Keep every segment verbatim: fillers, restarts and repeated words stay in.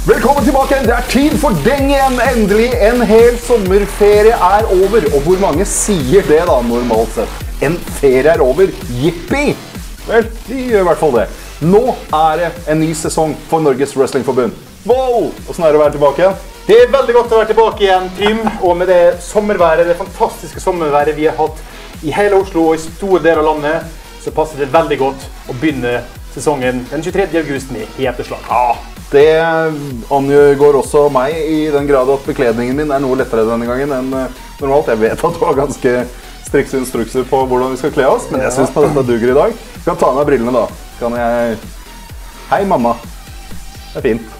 Velkommen tilbake, det er tid for deng igjen, endelig en hel sommerferie er over. Og hvor mange sier det da normalt sett? En ferie er over, yippie! Vel, de gjør i hvert fall det. Nå er det en ny sesong for Norges Wrestlingforbund. Wow, hvordan er det å være tilbake igjen? Det er veldig godt å være tilbake igjen, Tim. Og med det sommerværet, det fantastiske sommerværet vi har hatt i hele Oslo og i store deler av landet, så passer det veldig godt å begynne sesongen den tjuetredje august med hete slag. Ja, det angår også meg i den grad at bekledningen min er noe lettere denne gangen enn normalt. Jeg vet at du har ganske strikse instrukser på hvordan vi skal kle oss, men jeg synes på dette duger i dag. Jeg kan ta av meg brillene da. Kan jeg... Hei, mamma. Det er fint.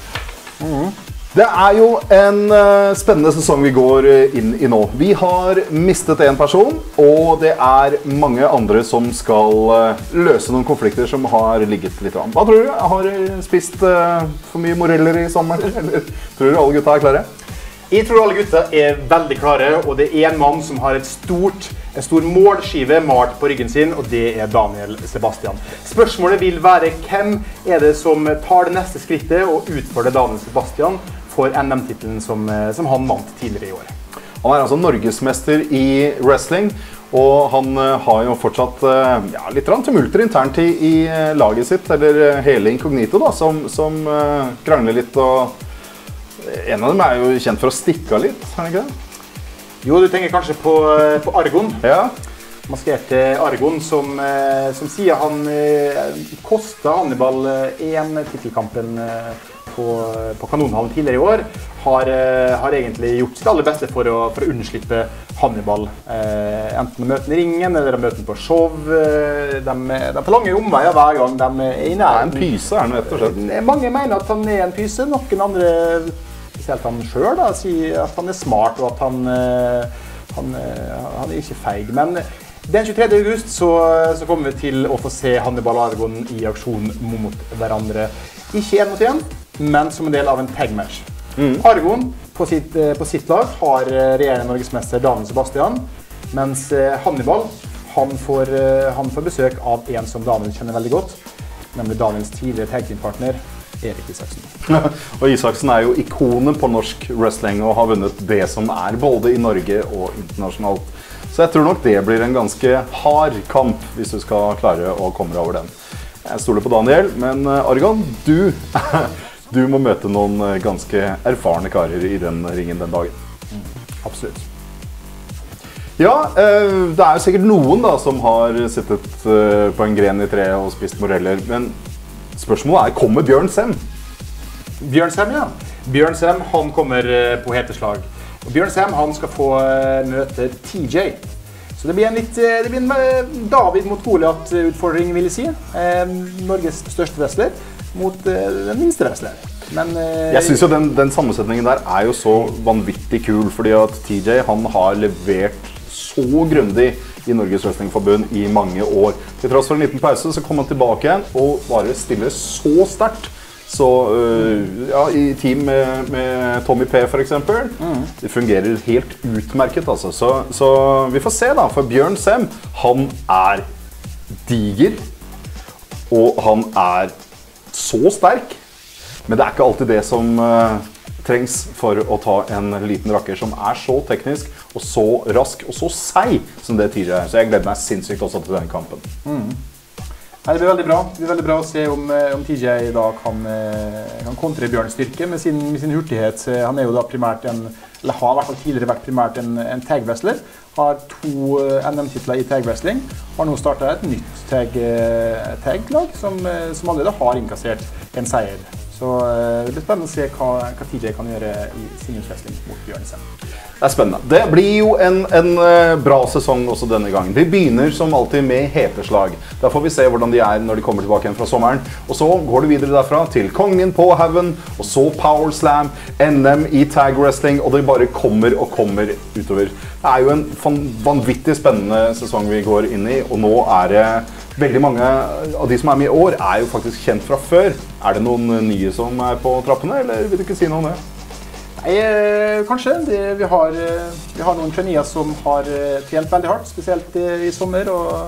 Mm. Det er jo en uh, spennende sesong vi går inn i nå. Vi har mistet en person, og det er mange andre som skal uh, løse noen konflikter som har ligget litt an. Hva tror du? Har du spist uh, for mye moreller i sommer? Eller tror du alle gutta er klare? Jeg tror alle gutta er veldig klare, og det er en mann som har et stort, en stor målskive malt på ryggen sin, og det er Daniel Sebastian. Spørsmålet vil være hvem er det som tar det neste skrittet og utfordrer Daniel Sebastian for N M-titelen som, som han vant tidligere i år. Han er altså norgesmester i wrestling, og han har jo fortsatt ja, litt tumulter internt i, i laget sitt, eller hele Inkognito da, som, som uh, krangler litt, og en av dem er jo kjent for å stikke litt, er det ikke det? Jo, du tenker kanskje på, på Argon. Ja. Maskerte Argon, som, som sier han kostet Hannibal en titelkampen på, på Kanonhallen tidligere i år, har, har egentlig gjort sitt aller beste for å, for å unnslippe Hannibal. Eh, enten å møte den i ringen, eller å møte den på show. De, de får lange omveier hver gang de er i nærheten. En pyse er han rett og slett. Mange mener at han er en pyse, noen andre, spesielt han selv, da, sier at han er smart og at han, han, han er ikke feig. Men den tjuetredje august så, så kommer vi til å få se Hannibal og Argon i aksjon mot hverandre. Ikke en mot en, men som en del av en tag match. Mm. Argon på sitt, på sitt lag har regjerende norgesmester Daniel Sebastian, mens Hannibal han får, han får besøk av en som Daniel kjenner veldig godt, nemlig Daniels tidligere tag team-partner Erik Isaksen. Og Isaksen er jo ikonet på norsk wrestling og har vunnet det som er både i Norge og internasjonalt. Så jeg tror nok det blir en ganske hard kamp hvis du skal klare å komme over den. Jeg stoler på Daniel, men Argon, du, du må møte noen ganske erfarne karer i den ringen den dagen. Mm, absolutt. Ja, det er jo sikkert noen da som har sittet på en gren i treet og spist moreller, men spørsmålet er, kommer Bjørn Sem? Bjørn Sem, ja. Bjørn Sem, han kommer på heteslag. Og Bjørn Sem, han skal få møte T J. Så det blir en, litt, det blir en David mot Goliat-utfordring, vil jeg si. Eh, Norges største wrestler mot eh, den minste wrestler. Men, eh, jeg synes jo den, den sammensetningen der er jo så vanvittig kul, fordi at T J han har levert så grundig i Norges Wrestlingforbund i mange år. Til tross for en liten pause så kom han tilbake igjen og bare stiller så sterkt. Så uh, ja, i team med, med Tommy P for eksempel, mm. det fungerer helt utmerket altså. Så, så vi får se da, for Bjørn Sem, han er diger, og han er så sterk, men det er ikke alltid det som uh, trengs for å ta en liten rakker som er så teknisk, og så rask, og så seig som det tidligere er. Så jeg gleder meg sinnssykt også til denne kampen. Mm. Nei, det blir veldig bra. Det blir veldig bra å se om, om T J da kan, kan kontre Bjørns styrke med sin, med sin hurtighet. Han er jo da primært en, eller har i hvert fall tidligere vært primært en, en tag-wrestler. Har to N M-titler i tag-wrestling. Har nå startet et nytt tag-lag som, som allerede har innkassert en seier. Så det blir spennende å se hva, hva T J kan gjøre i singles wrestling mot Bjørn Sem. Det er spennende. Det blir jo en, en bra sesong også denne gangen. Vi begynner som alltid med heteslag. Da får vi se hvordan de er når de kommer tilbake igjen fra sommeren. Og så går det videre derfra til Kongen på Haugen, og så Power Slam, N M i tag wrestling, og det bare kommer og kommer utover. Det er jo en vanvittig spennende sesong vi går inn i, og nå er det veldig mange av de som er med i år er jo faktisk kjent fra før. Er det noen nye som er på trappene, eller vil du ikke si noe om det? Nei, kanskje. Det, vi, har, vi har noen traineer som har trent veldig hardt, spesielt i sommer, og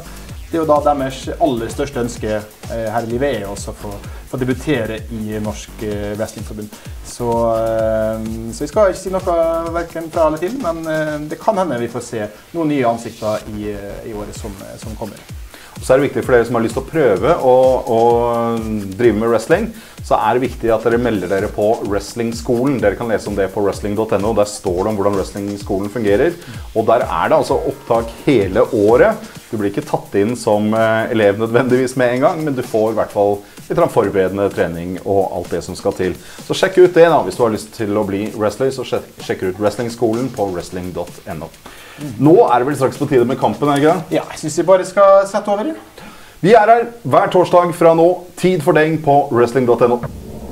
det er jo da deres aller største ønske eh, her i livet er også å få, få debutere i Norsk eh, Wrestlingforbund. Så, eh, så jeg skal ikke si noe hverken fra eller til, men eh, det kan hende vi får se noen nye ansikter i, i året som, som kommer. Så er det viktig for dere som har lyst til å prøve å, å drive med wrestling, så er det viktig at dere melder dere på wrestlingskolen. Dere kan lese om det på wrestling punktum no, der står det om hvordan wrestlingskolen fungerer. Og der er det altså opptak hele året. Du blir ikke tatt inn som elev nødvendigvis med en gang, men du får i hvert fall litt forberedende trening og alt det som skal til. Så sjekk ut det da, hvis du har lyst til å bli wrestler, så sjekk ut wrestlingskolen på wrestling punktum no. Nå er det vel straks på tide med kampen, er det ikke det? Ja, jeg synes vi bare skal sette over. Vi er her hver torsdag fra nå. Tid for deg på wrestling punktum no.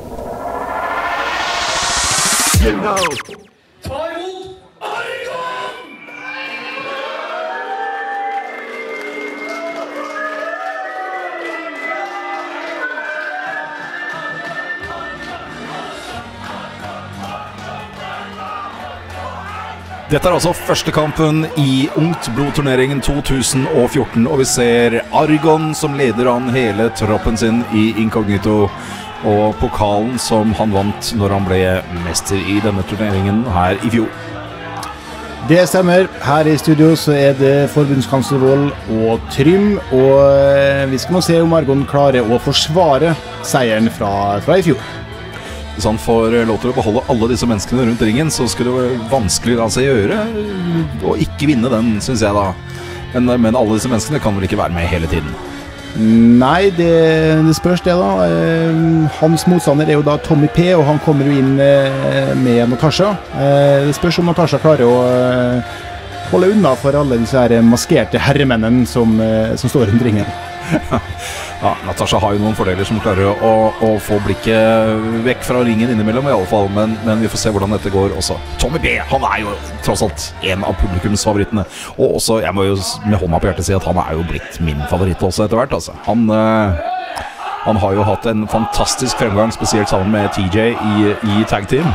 Ta imot Argon! Dette er altså første kampen i Ungt Blod-turneringen to tusen og fjorten, og vi ser Argon som leder an hele troppen sin i Incognito, og pokalen som han vant når han ble mester i denne turneringen her i fjor. Det stemmer. Her i studio så er det forbundskansler Wold og Trym, og vi skal nå se om Argon klarer å forsvare seieren fra, fra i fjor. Hvis han får lov til å beholde alle disse menneskene rundt ringen, så skulle det være vanskelig la seg gjøre å ikke vinne den, synes jeg da. Men, men alle disse menneskene kan vel ikke være med hele tiden? Nei, det, det spørs det da. Hans motstander er jo da Tommy P, og han kommer jo inn med Natasha. Det spørs om Natasha klarer å holde unna for alle disse her maskerte herremennene som, som står rundt ringen. Ja, Natasha har jo noen fordeler som klarer å, å få blikket vekk fra ringen innimellom i alle fall, men, men vi får se hvordan dette går også. Tommy B, han er jo tross alt en av publikumsfavorittene, og også, jeg må jo med hånda på hjertet si at han er jo blitt min favoritt også etter hvert, altså. Han, øh, han har jo hatt en fantastisk fremgang, spesielt sammen med T J i, i tag team.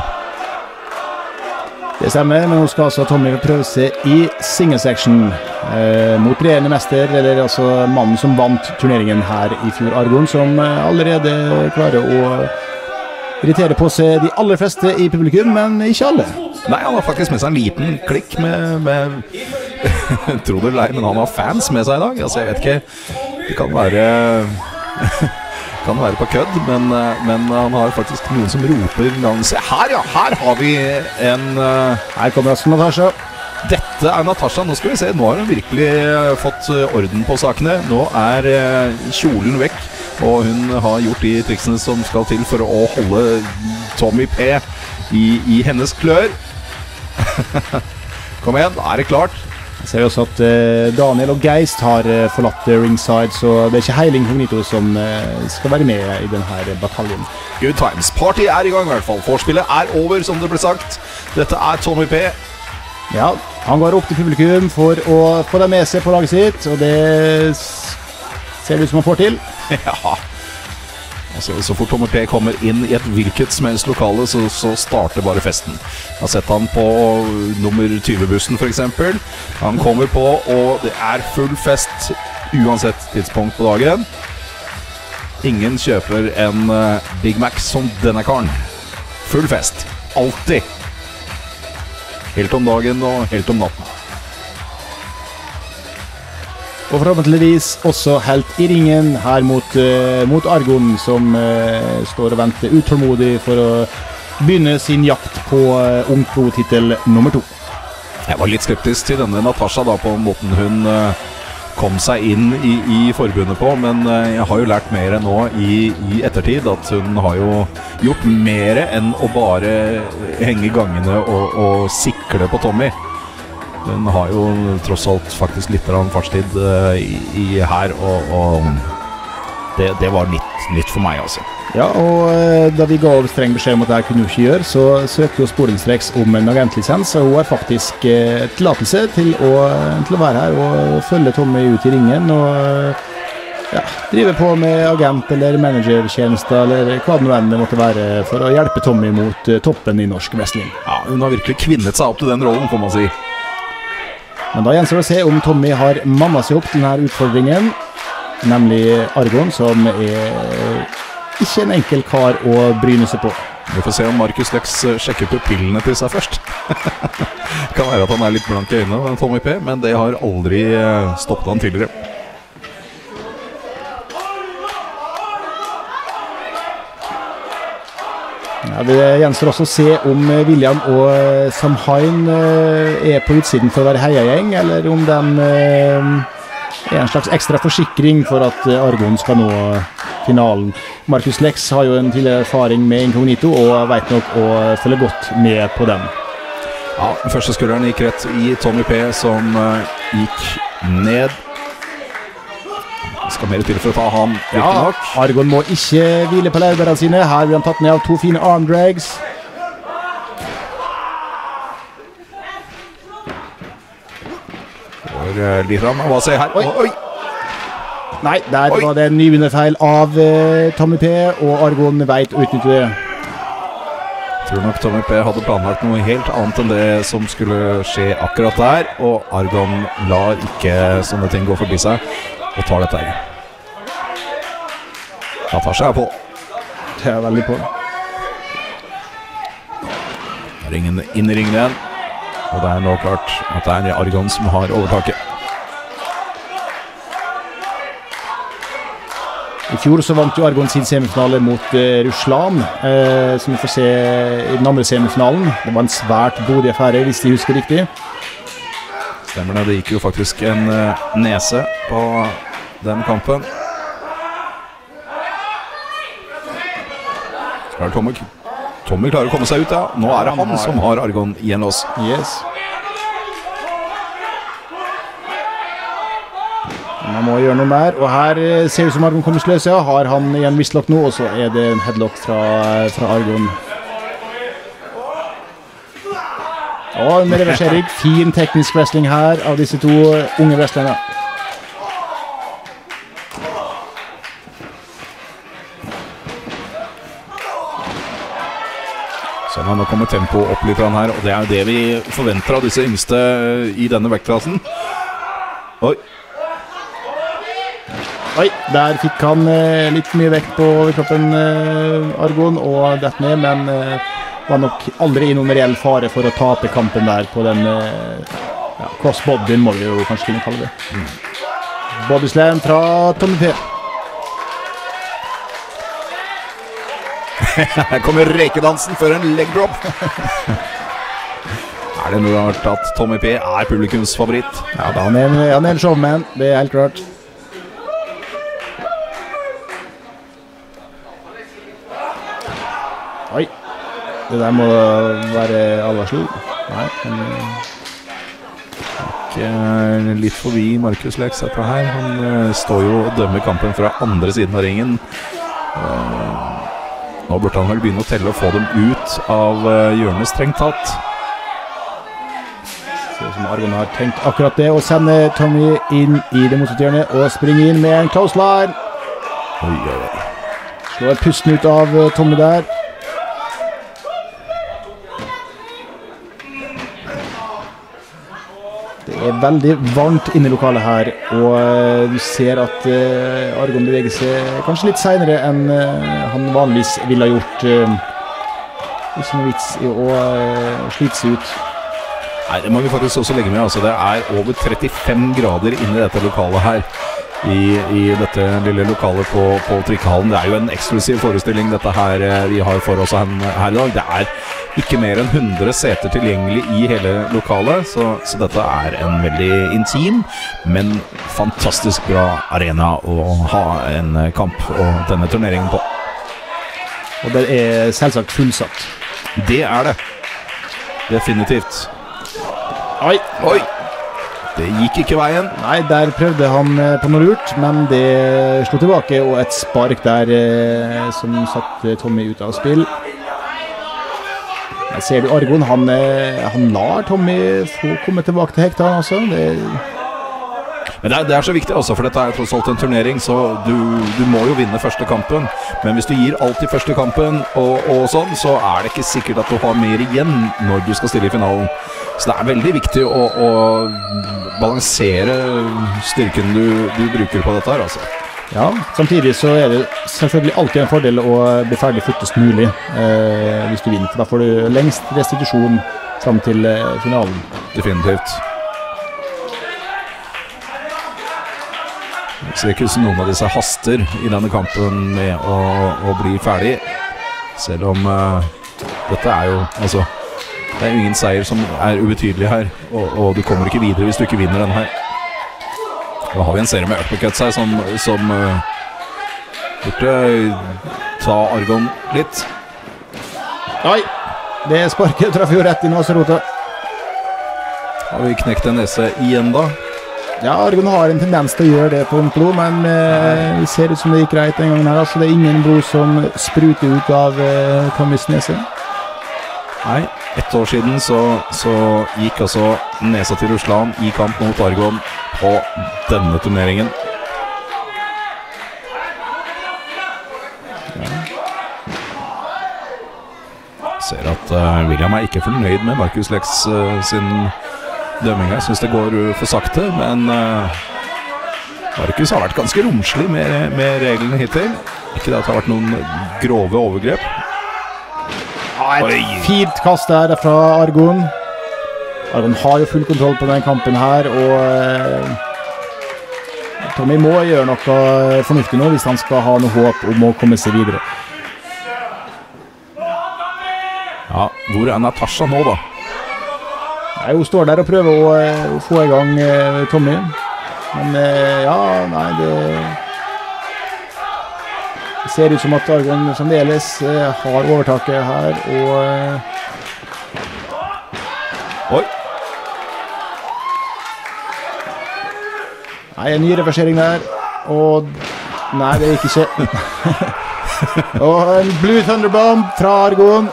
Det stemmer, men nå skal altså Tommy prøve seg i single section eh, mot regjerende mester, eller altså mannen som vant turneringen her i fjor, Argon, som allerede klarer å irritere på seg de aller fleste i publikum, men ikke alle. Nei, han har faktisk med seg en liten klikk med, med tro det eller ei, men han har fans med seg i dag. Altså, jeg vet ikke, det kan være kan være på kødd, men, men han har faktisk noen som roper navn. Se her, ja, her har vi en uh... Her kommer altså Natasha. Dette er Natasha, nå skal vi se, nå har hun virkelig fått orden på sakene. Nå er uh, kjolen vekk, og hun har gjort de triksene som skal til for å holde Tommy P i, i hennes klør. Kom igjen, da er det klart. Jeg ser også at eh, Daniel og Geist har eh, forlatt ringside, så det er ikke hele Incognito som eh, skal være med i denne bataljen. Good times. Party er i gang i hvert fall. Forspillet er over, som det ble sagt. Dette er Tommy P. Ja, han går opp til publikum for å få dem med seg på laget sitt, og det ser det ut som han får til. Ja. Altså, så fort Tommy P kommer inn i et hvilket som helst lokale, så, så starter bare festen. Jeg har sett han på nummer tyve-bussen for eksempel. Han kommer på, og det er full fest uansett tidspunkt på dagen. Ingen kjøper en uh, Big Mac som denne karen. Full fest. Alltid. Helt om dagen og helt om natten. Og forhåpentligvis også helt i ringen her mot, uh, mot Argon, som uh, står og venter utålmodig for å begynne sin jakt på uh, Ungt Blod-titel nummer to. Jeg var litt skeptisk til denne Natasha da, på måten hun uh, kom seg inn i, i forbundet på, men uh, jeg har jo lært mer nå i, i ettertid at hun har jo gjort mer enn å bare henge gangene og, og sikle på Tommy. Hun har jo tross alt faktisk litt av en fartstid uh, i, i her, og, og det, det var nytt, nytt for meg, altså. Ja, og uh, da vi ga streng beskjed om at det kunne hun ikke gjøre, så søkte hun Sporenstreks om en agentlisens, og hun har faktisk uh, tillatelse til å, til å være her og følge Tommy ut i ringen, og uh, ja, drive på med agent- eller managertjenester, eller hva det nå enn det måtte være, for å hjelpe Tommy mot uh, toppen i norsk wrestling. Ja, hun har virkelig kvinnet seg opp til den rollen, får man si. Men da gjenstår det å se om Tommy har mannet seg opp til denne utfordringen. nemlig Argon, som er ikke en enkel kar å bryne seg på. Vi får se om Markus Lex sjekker pupillene til seg først. Kan være at han er litt blank i øynene, Tommy P, men det har aldri stoppet han tidligere. Ja, det gjenstår også å se om William og Samhain er på utsiden for å være heiagjeng, eller om de er en slags ekstra forsikring for at Argon skal nå finalen. Markus Lex har jo en tidligere erfaring med Incognito og vet nok å følge godt med på den. Ja, den første skulderen gikk rett i Tommy P, som gikk ned. Skal mer til for å ta han, ja, nok. Argon må ikke hvile på laurbærene sine. Her blir han tatt ned av to fine arm drags. For litt rann, hva ser her? Oi. Oi. Nei, der Oi. Var det en nyvinnerfeil av uh, Tommy P, og Argon vet å utnytte det. Jeg tror nok Tommy P hadde planlagt noe helt annet enn det som skulle skje akkurat der, og Argon lar ikke sånne ting gå forbi seg. Og tar dette her. Han tar seg på. Det er veldig på. Ringen inn i ringen igjen. Og det er nå klart at det er Argon som har overtaket. I fjor så vant jo Argon sin semifinale mot uh, Russland, uh, som vi får se i den andre semifinalen. Det var en svært blodig affære, hvis de husker riktig. Stemmer det, det gikk jo faktisk en uh, nese på den kampen. Skal Tommy, Tommy klarer å komme seg ut, ja. Nå er det han som har Argon igjen oss. Yes. Man må gjøre noe mer, og her ser det ut som Argon kommer sløs, ja. Har han igjen wristlock nå, og så er det en headlock fra, fra Argon. Og med reversering, fin teknisk wrestling her av disse to unge wrestlerne. Sånn, nå kommer tempo opp litt her, og det er det vi forventer av disse yngste i denne vektklassen. Oi. Oi, der fikk han eh, litt mye vekt på kroppen, eh, Argon, og dette ned, men eh, var nok aldri i noen reell fare for å tape kampen der på den eh, ja, crossbodyen, må vi jo kanskje kunne kalle det. Mm. Bodyslam fra Tommy P. Her kommer rekedansen før en leg drop. Er det noe rart at Tommy P er publikumsfavoritt? Ja, da han er, han er en showman, det er helt klart. Oi, det der må være alvarslig. Nei, men... Ikke litt forbi Markus Lex etter her. Han uh, står jo og dømmer kampen fra andre siden av ringen. Uh, nå burde han vel begynne å telle og få dem ut av uh, hjørnet strengt tatt. Ser ut som Argon har tenkt akkurat det, og sender Tommy inn i det motsatte hjørnet og springer inn med en close line. Oi, oi, oi. Slår pusten ut av uh, Tommy der. Det er veldig varmt inne i lokalet her, og uh, du ser at uh, Argon beveger seg kanskje litt senere enn uh, han vanligvis ville ha gjort. Uh, ikke noe vits i å uh, slite seg ut. Nei, det må vi faktisk også legge med. Altså, det er over trettifem grader inne i dette lokalet her. I, i dette lille lokalet på, på Trikkehallen. Det er jo en eksklusiv forestilling dette her vi har for oss her, her i dag. Det er ikke mer enn hundre seter tilgjengelig i hele lokalet, så, så dette er en veldig intim, men fantastisk bra arena å ha en kamp og denne turneringen på. Og det er selvsagt fullsatt. Det er det. Definitivt. Oi, oi! Det gikk ikke veien. Nei, der prøvde han på noe lurt, men det slo tilbake, og et spark der eh, som satte Tommy ut av spill. Jeg ser du Argon, han, eh, han lar Tommy få komme tilbake til hekta, altså. Det... Men det er, det er så viktig også, for dette er tross alt en turnering, så du, du må jo vinne første kampen. Men hvis du gir alt i første kampen og, og sånn, så er det ikke sikkert at du har mer igjen når du skal stille i finalen. Så det er veldig viktig å, å balansere styrken du, du bruker på dette her, altså. Ja, samtidig så er det selvfølgelig alltid en fordel å bli ferdig fortest mulig eh, hvis du vinner, for da får du lengst restitusjon frem til eh, finalen. Definitivt. Jeg ser ikke ut som noen av disse haster i denne kampen med å, å bli ferdig, selv om uh, dette er jo, altså, det er jo ingen seier som er ubetydelig her, og, og du kommer ikke videre hvis du ikke vinner denne her. Da har vi en serie med uppercuts her som, som uh, burde ta Argon litt. Nei, det sparket traff jo rett inn Vaserota. Har vi knekt en nese igjen da? Ja, Argon har en tendens til å gjøre det på blod, men uh, det ser ut som det gikk greit den gangen her. Altså, det er ingen blod som spruter ut av uh, Tommys nese. Nei, ett år siden så, så gikk altså nesa til Russland i kamp mot Argon på denne turneringen. Ja. Ser at uh, William er ikke fornøyd med Markus Lex uh, sin dømming. Jeg synes det går for sakte, men uh, Markus har vært ganske romslig med, med reglene hittil. Ikke det at det har vært noen grove overgrep. Ja, et Oi. fint kast der fra Argon. Argon har jo full kontroll på denne kampen her, og eh, Tommy må gjøre noe fornuftig nå hvis han skal ha noe håp om å komme seg videre. Ja, hvor er Natasha nå da? Nei, hun står der og prøver å, å få i gang eh, Tommy. Men eh, ja, nei, det... Det ser ut som at Argon fremdeles eh, har overtaket her, og... Eh, Oi! Nei, en ny reversering der, og... Nei, det gikk ikke. Og en Blue Thunderbomb fra Argon.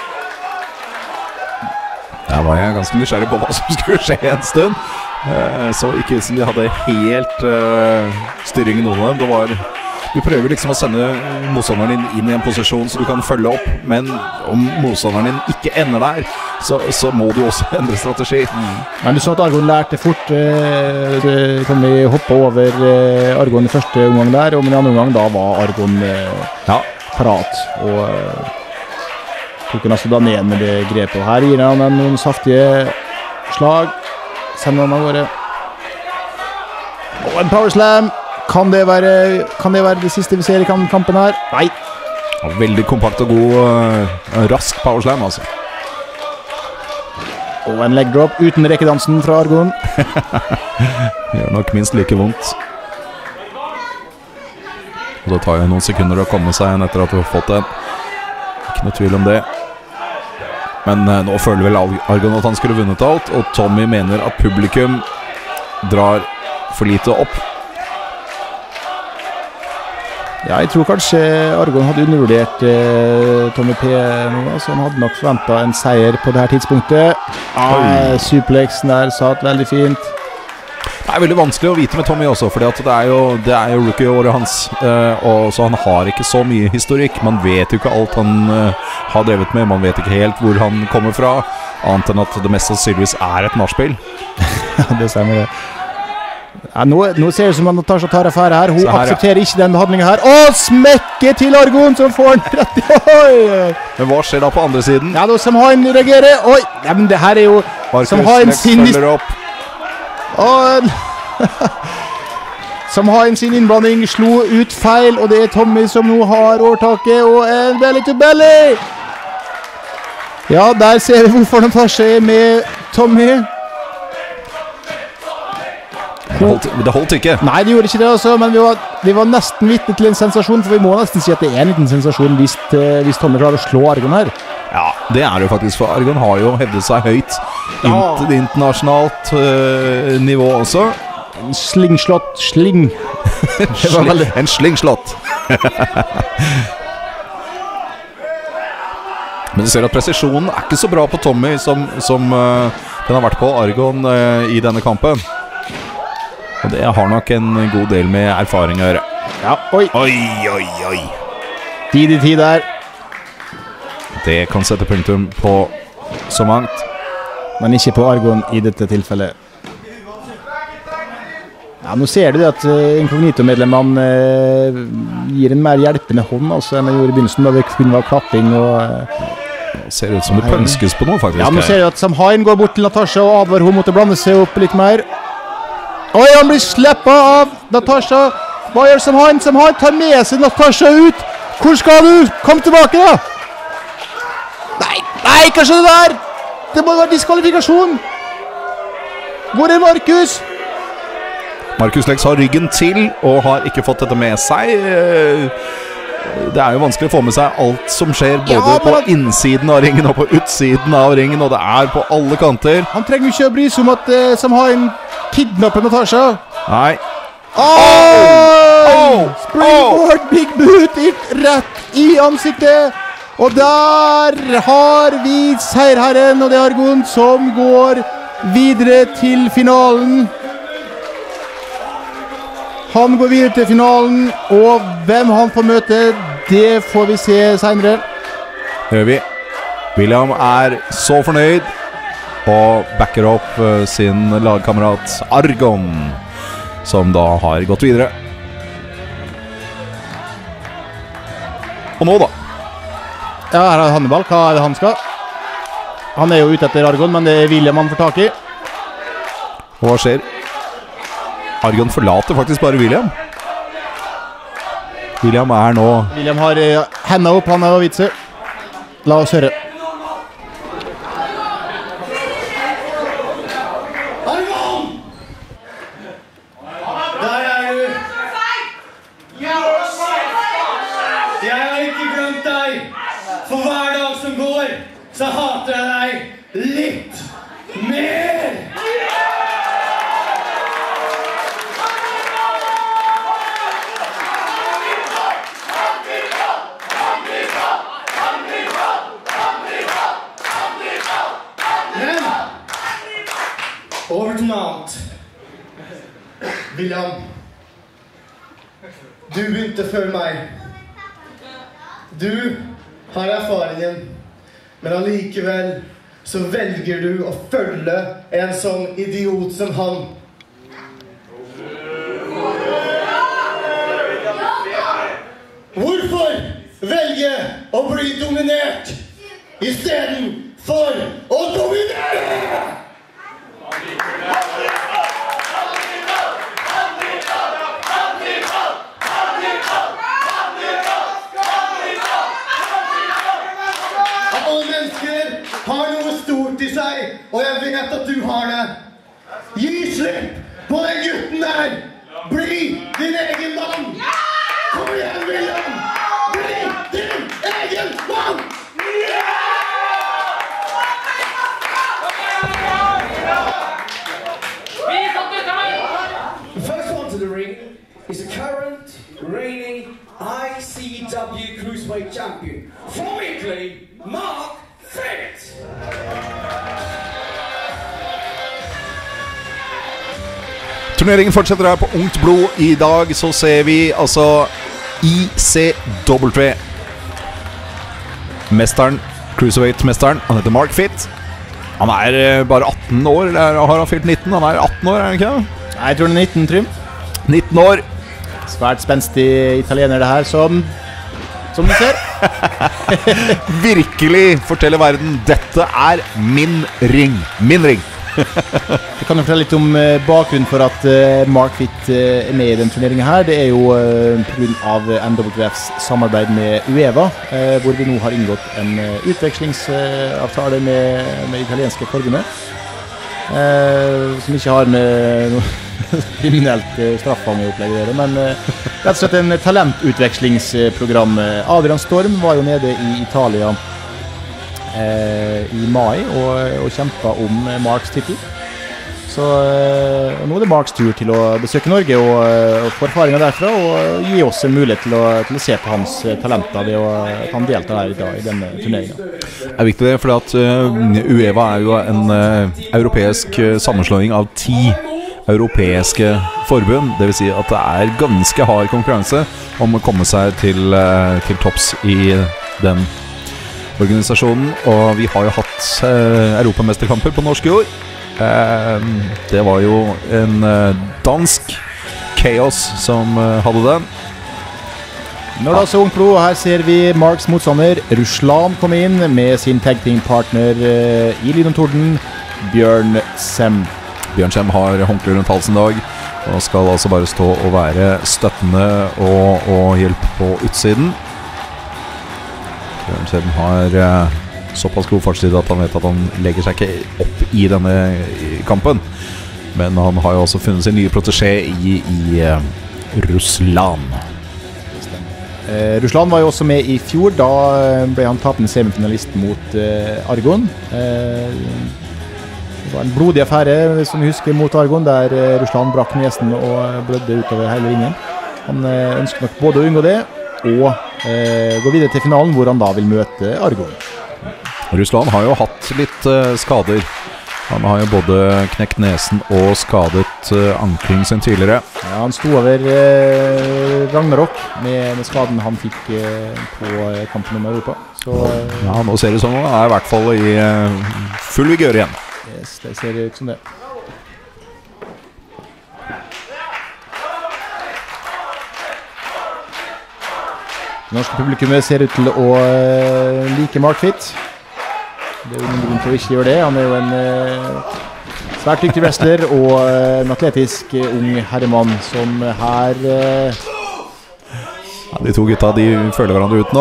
Der var jeg ganske nysgjerrig på hva som skulle skje en stund. Eh, så ikke ut som de hadde helt uh, styring i noen av dem. Det var... Du prøver liksom å sende motstanderen din inn i en posisjon så du kan følge opp, men om motstanderen din ikke ender der, så, så må du også endre strategi. Mm. Men du så at Argon lærte fort, eh, kan vi hoppe over eh, Argon i første omgang der, og i andre omgang da var Argon eh, ja. parat, og eh, tok han altså da ned med det grepet. Og her gir han noen saftige slag, sender han av gårde. Og en power slam! Kan det være, kan det være det siste vi ser i kampen her? Nei. Ja, veldig kompakt og god, uh, rask powerslam, altså. Og en leg drop uten rekkedansen fra Argon. Gjør nok minst like vondt. Og det tar jo noen sekunder å komme seg igjen etter at du har fått den. Ikke noe tvil om det. Men uh, nå føler vel Argon at han skulle vunnet alt, og Tommy mener at publikum drar for lite opp. Ja, jeg tror kanskje Argon hadde undervurdert eh, Tommy P nå, så han hadde nok forventet en seier på det her tidspunktet. Ah, suplexen der satt veldig fint. Det er veldig vanskelig å vite med Tommy også, fordi at det er jo, det er jo rookie-året hans, eh, og så han har ikke så mye historikk. Man vet jo ikke alt han eh, har drevet med, man vet ikke helt hvor han kommer fra, annet enn at det mest sannsynligvis er et nachspiel. Ja, det stemmer det. Ja, nå, nå ser det ut som at Natasha tar affære her. Hun her, aksepterer ja. ikke den behandlingen her. Å, smekke til Argon som får den rett. Oi! Men hva skjer da på andre siden? Ja, da som har en reagerer. Oi, ja, men det her er jo Markus som har en sin følger opp. Og som har en sin innblanding, slo ut feil, og det er Tommy som nå har overtaket, og en belly to belly. Ja, der ser vi hvorfor Natasha er med Tommy. Det holdt, det holdt ikke. Nei, det gjorde ikke det altså, men vi var, vi var nesten vitne til en sensasjon, for vi må nesten si at det er en liten sensasjon hvis, hvis Tommy klarer å slå Argon her. Ja, det er det jo faktisk, for Argon har jo hevdet seg høyt ja. Inter, internasjonalt uh, nivå også. En slingslott, sling. Det var veldig... En slingslott. Men du ser at presisjonen er ikke så bra på Tommy som, som uh, den har vært på Argon uh, i denne kampen. Og det har nok en god del med erfaring å gjøre. Ja, oi. Oi, oi, oi. Tid i tid der. Det kan sette punktum på så mangt. Men ikke på Argon i dette tilfellet. Ja, nå ser du det at uh, Inkognito-medlemmene uh, gir en mer hjelpende hånd altså, enn de gjorde i begynnelsen, da det kun var klapping og... Uh, ser ut som det pønskes på noe, faktisk. Ja, nå ser du at Samhain går bort til Natasha og advarer hun mot å blande seg opp litt mer. Oi, han blir sleppet av Natasha. Hva gjør Samhain? Samhain tar med seg Natasha ut. Hvor skal du? Kom tilbake, da! Nei, nei, kanskje det der! Det må være diskvalifikasjon. Hvor er Markus? Markus Lex har ryggen til og har ikke fått dette med seg. Det er jo vanskelig å få med seg alt som skjer både ja, på innsiden av ringen og på utsiden av ringen, og det er på alle kanter. Han trenger ikke å bry seg om at uh, Samhain kidnapper Natasha. Nei. Oh! Oh! Springboard, oh! Big boot, rett i ansiktet. Og der har vi seierherren, og det er Argon som går videre til finalen. Han går videre til finalen, og hvem han får møte, det får vi se senere. Hører vi. William er så fornøyd, og backer opp uh, sin lagkamerat Argon, som da har gått videre. Og nå da? Ja, her er Hannibal. Hva er det han skal? Han er jo ute etter Argon, men det er William han får tak i. Og hva skjer? Argon forlater faktisk bare William. William er nå... William har uh, hendene opp, han er å vitse. La oss høre. Argon! Der er du. Jeg har ikke glemt deg. For hver dag som går, så hater jeg deg litt mer. Over til noe annet. William, du begynte før meg. Du har erfaringen, men allikevel så velger du å følge en sånn idiot som han. Hvorfor velge å bli dominert i stedet for å dominere? Alle mennesker har noe stort i seg, og jeg vet at du har det. Gi slipp på den gutten der. Bli din egen mann. Kom igjen, William. Bli din egen mann. First one to the ring is the current reigning I C W Cruiserweight Champion from Italy, Mark Fit. Turneringen fortsetter her på Ungt Blod. I dag så ser vi altså I C W. Mesteren, Cruiserweight-mesteren, han heter Mark Fit. Han er bare atten år, eller har han fylt nitten? Han er atten år, er han ikke det? Nei, jeg tror han er nitten, Trym. nitten år. Svært spenstig italiener det her, som, som du ser. Virkelig forteller verden, dette er min ring. Min ring. Jeg kan jo fortelle litt om uh, bakgrunnen for at uh, Mark Fit uh, er med i den turneringen her. Det er jo uh, på grunn av N W Fs samarbeid med UEFA, uh, hvor vi nå har inngått en uh, utvekslingsavtale uh, med, med italienske forbundet. Uh, som ikke har med noe kriminelt uh, straffangeopplegg å gjøre, men uh, rett og slett en talentutvekslingsprogram. Adrian Storm var jo nede i Italia uh, i mai og, og kjempet om Marks titel. Så uh, nå er det Marks tur til å besøke Norge og, og få erfaringer derfra, og gi oss en mulighet til å, til å se på hans talenter ved å, at han deltar her i, dag, i denne turneringen. Det er viktig det, for at uh, UEFA er jo en uh, europeisk uh, sammenslåing av ti europeiske forbund. Det vil si at det er ganske hard konkurranse om å komme seg til, uh, til topps i den organisasjonen. Og vi har jo hatt uh, europamesterkamper på norsk jord. Uh, det var jo en uh, dansk Chaos som uh, hadde den. Når det er så ung pro, her ser vi Marks motstander Ruslan komme inn med sin tag team partner uh, i Lyn og Torden, Bjørn Sem. Bjørn Sem har håndkle rundt halsen i dag, og skal altså bare stå og være støttende og, og hjelpe på utsiden. Bjørn Sem har uh, såpass god fartstid at han vet at han legger seg ikke opp i denne kampen. Men han har jo også funnet sin nye protégé i, i uh, Ruslan. Uh, Ruslan var jo også med i fjor. Da ble han tapende semifinalist mot uh, Argon. Uh, det var en blodig affære, som vi husker, mot Argon, der uh, Ruslan brakk nesen og blødde utover hele ringen. Han uh, ønsker nok både å unngå det og uh, gå videre til finalen, hvor han da vil møte Argon. Ruslan har jo hatt litt uh, skader. Han har jo både knekt nesen og skadet uh, ankelen sin tidligere. Ja, han sto over uh, Ragnarok med, med skaden han fikk uh, på kampen om Europa. Så, uh, ja, nå ser det sånn, han er i hvert fall i uh, full vigør igjen. Yes, det ser ut som det. Det norske publikummet ser ut til å uh, like Mark Fitt. Det er jo ingen grunn til å ikke gjøre det. Han er jo en uh, svært dyktig wrestler og uh, en atletisk uh, ung herremann som her uh, ja, de to gutta, de føler hverandre ut nå.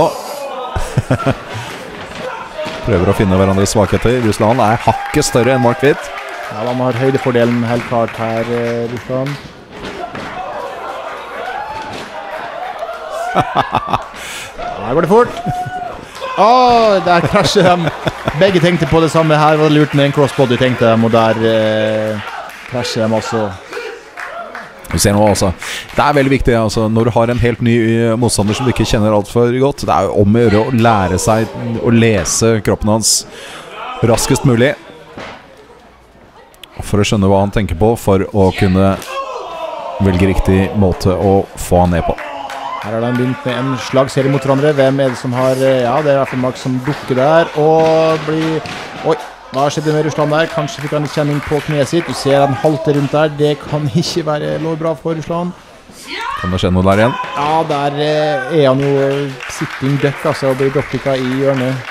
Prøver å finne hverandres svakheter. Ruslan er hakket større enn Mark Fitt. Ja, han har høydefordelen helt klart her, uh, Ruslan. Her går det fort. Åh, der krasjer de. Begge tenkte på det samme. Her var det lurt med en crossbody, tenkte de, og der eh, krasjer de også. Vi ser nå altså, det er veldig viktig altså, når du har en helt ny motstander som du ikke kjenner alt for godt. Det er jo om å gjøre å lære seg å lese kroppen hans raskest mulig, for å skjønne hva han tenker på, for å kunne velge riktig måte å få han ned på. Her har de begynt med en slagserie mot hverandre. Hvem er det som har... Ja, det er i hvert fall Mark som dukker der. Og blir... Oi, hva skjedde med Ruslan der? Kanskje fikk han en kjenning på kneet sitt. Du ser han halter rundt der. Det kan ikke være lovbra for Ruslan. Kan det skje noe der igjen? Ja, der er han jo sitting duck, altså, og blir dropkicka i hjørnet.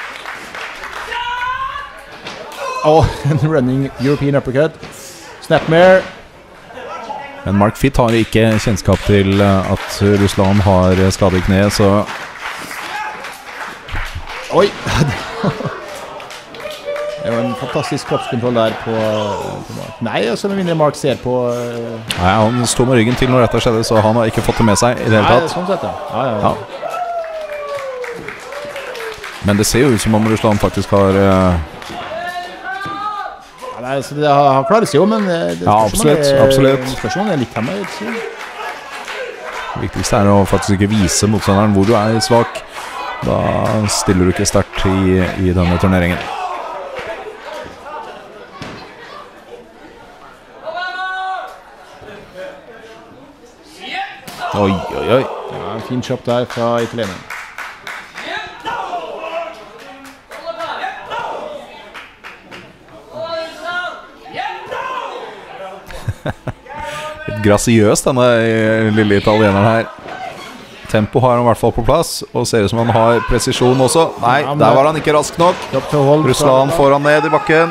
Og en running European uppercut. Snapmare. Men Mark Fitt har ikke kjennskap til at Ruslan har skade i kneet, så... Oi! Det var en fantastisk kroppskontroll der på, på Mark. Nei, altså med mindre Mark ser på... Uh... Nei, han sto med ryggen til når dette skjedde, så han har ikke fått det med seg i det hele tatt. Nei, sånn sett, ja. Ja, ja, ja. Ja. Men det ser jo ut som om Ruslan faktisk har... Uh... Nei, så det, han klarer seg jo, men det ja, absolutt, er, absolutt. Spørsmålet er litt hjemme. Det viktigste er å faktisk ikke vise motstanderen hvor du er svak. Da stiller du ikke sterkt i, i denne turneringen. Oi, oi, oi. Ja, en fin kjapp der fra italieneren. Grasiøs denne lille italieneren her. Tempo har han i hvert fall på plass, og ser ut som han har presisjon også. Nei, der var han ikke rask nok. Ruslan får han ned i bakken.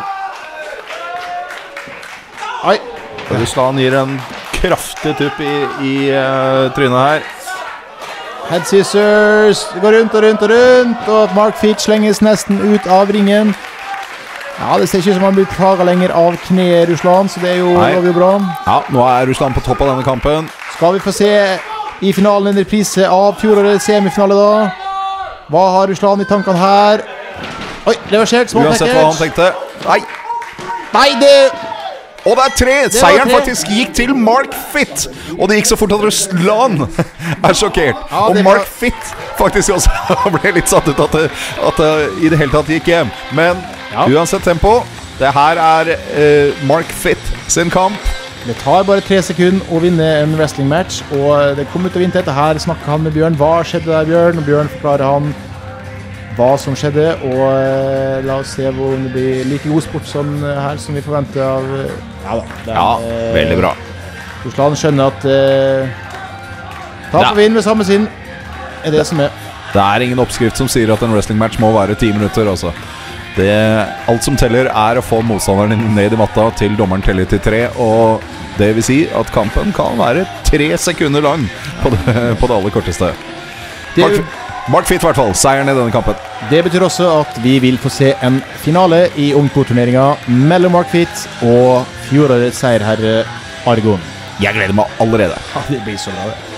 Oi. Ruslan gir en kraftig tupp i, i uh, trynet her. Head scissors. Det går rundt og rundt og rundt, og Mark Fitt slenges nesten ut av ringen. Ja, det ser ikke ut som han blir plaget lenger av kne Ruslan, så det er jo, jo bra. Ja, nå er Ruslan på topp av denne kampen. Skal vi få se i finalen en reprise av fjorårets semifinale da? Hva har Ruslan i tankene her? Oi, reversert, små package. Uansett hva han tenkte. Nei. Nei, det... Og det er tre! Seieren faktisk gikk til Mark Fitt. Og det gikk så fort at Ruslan er sjokkert. Ja, og Mark var... Fitt faktisk også ble litt satt ut at det, at det i det hele tatt gikk hjem. Men ja. Uansett tempo, det her er uh, Mark Fitt sin kamp. Det tar bare tre sekunder å vinne en wrestling match, og det kommer ut av vinter. Dette her snakker han med Bjørn. Hva skjedde der, Bjørn? Og Bjørn forklarer han hva som skjedde, og uh, la oss se hvor det blir like god sport som uh, her som vi forventer av uh, ja da. Det er, ja, uh, veldig bra. Ruslan skjønner at eh, tap og vinn ved samme sinn er det som er. Det er ingen oppskrift som sier at en wrestling-match må være ti minutter, altså. Det, alt som teller er å få motstanderen ned i matta til dommeren teller til tre, og det vil si at kampen kan være tre sekunder lang på det, på det aller korteste. Det, Mark, Mark Fitt i hvert fall, seieren i denne kampen. Det betyr også at vi vil få se en finale i ungporturneringen mellom Mark Fitt og fjorårets seierherre Argon. Jeg gleder meg allerede. Ja, det blir så bra det.